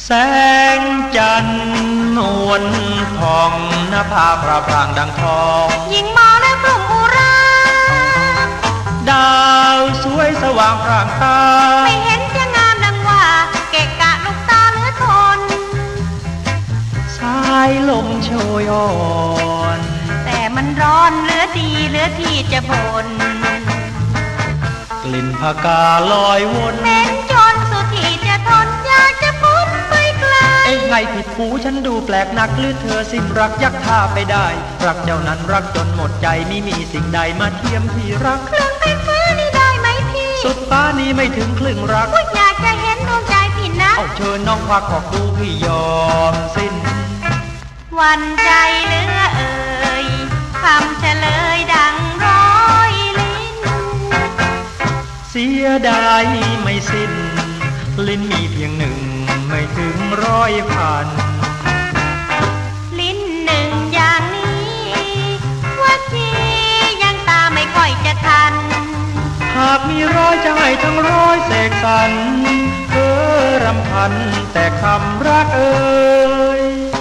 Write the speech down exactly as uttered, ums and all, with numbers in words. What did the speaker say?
แสงจันทร์นวลผ่องหน้าผาพระพรางดังทองยิ่งมาแล้วกลุ่มอุราดาวสวยสว่างพรางตาไม่เห็นจะงามดังว่าเกะกะลูกตาเหลือทนสายลมโชยอ่อนแต่มันร้อนเหลือดีเหลือที่จะทนกลิ่นผักกาลอยวนเหม็นจนสุดที่จะทนอยากจะพ้นไปไกลเอ๊ะไงผิดหูฉันดูแปลกนักหรือเธอสิ้นรักยักท่าไปได้รักเจ้านั้นรักจนหมดใจไม่มีสิ่งใดมาเทียมที่รักครึ่งเพชรฟ้านี่ได้ไหมพี่สุดฟ้านี้ไม่ถึงครึ่งรักอยากจะเห็นดวงใจพี่นะเอาเชิญน้องควักออกดูพี่ยอมสิ้นวันใจเหลือเอ่ยคำเฉลยดังร้อยลิ้นเสียดายไม่สิ้นลิ้นมีเพียงหนึ่งไม่ถึงร้อยพันลิ้นหนึ่งอย่างนี้ว่าทียังตาไม่ค่อยจะทันหากมีร้อยจะให้ทั้งร้อยเสกสรรเออรำพันแต่คำรักเอ่ย